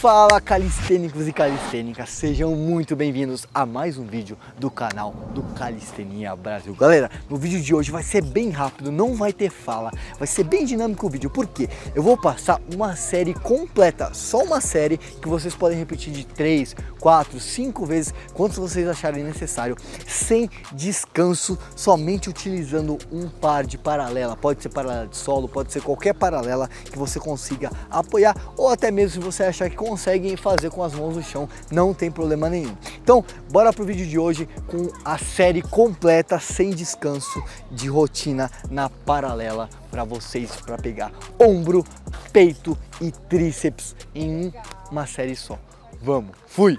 Fala calistênicos e calistênicas, sejam muito bem-vindos a mais um vídeo do canal do Calistenia Brasil. Galera, no vídeo de hoje vai ser bem rápido, não vai ter fala, vai ser bem dinâmico o vídeo, porque eu vou passar uma série completa, só uma série que vocês podem repetir de 3, 4, 5 vezes, quantos vocês acharem necessário, sem descanso, somente utilizando um par de paralela. Pode ser paralela de solo, pode ser qualquer paralela que você consiga apoiar, ou até mesmo se você achar que conseguem fazer com as mãos no chão, não tem problema nenhum. Então, bora pro vídeo de hoje com a série completa, sem descanso, de rotina na paralela para vocês, para pegar ombro, peito e tríceps em uma série só. Vamos, fui!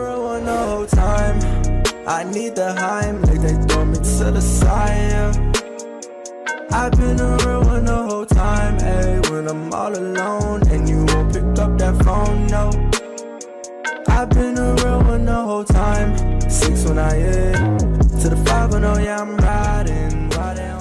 I've been a real one the whole time, ayy. When I'm all alone and you won't pick up that phone, no. I've been a real one the whole time. 6 when I hit to the 5 when yeah, I'm riding, riding.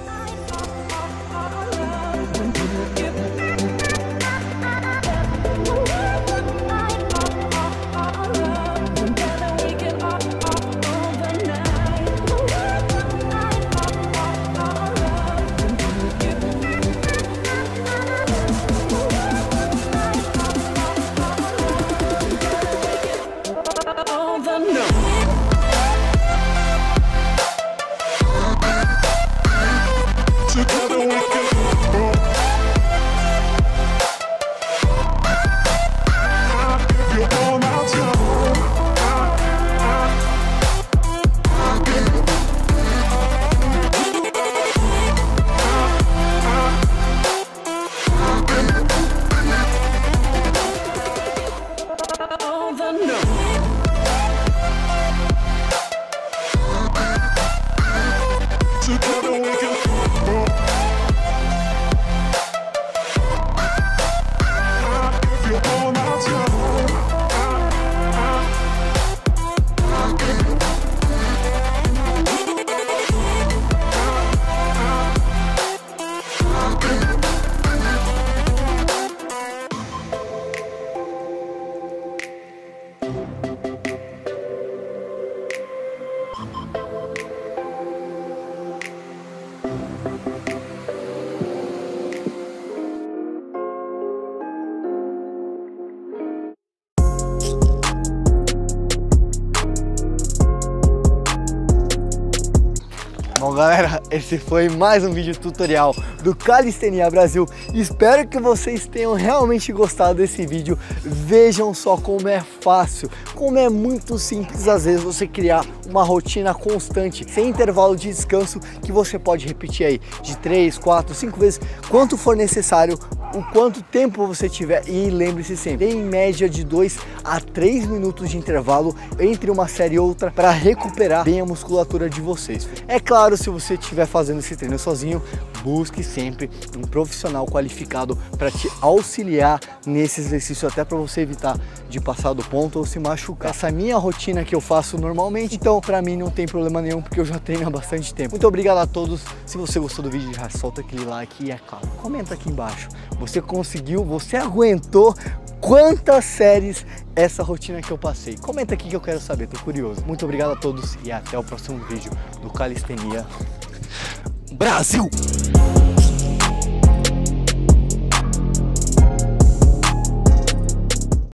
Bom galera, esse foi mais um vídeo tutorial do Calistenia Brasil. Espero que vocês tenham realmente gostado desse vídeo. Vejam só como é fácil, como é muito simples às vezes você criar uma rotina constante, sem intervalo de descanso, que você pode repetir aí de 3, 4, 5 vezes, quanto for necessário, o quanto tempo você tiver. E lembre-se sempre, tem em média de 2 a 3 minutos de intervalo entre uma série e outra para recuperar bem a musculatura de vocês. É claro, se você estiver fazendo esse treino sozinho, busque sempre um profissional qualificado para te auxiliar nesse exercício, até para você evitar de passar do ponto ou se machucar. Essa é a minha rotina que eu faço normalmente, então para mim não tem problema nenhum, porque eu já treino há bastante tempo. Muito obrigado a todos. Se você gostou do vídeo, já solta aquele like e é claro, comenta aqui embaixo. Você conseguiu, você aguentou quantas séries essa rotina que eu passei? Comenta aqui que eu quero saber, tô curioso. Muito obrigado a todos e até o próximo vídeo do Calistenia Brasil!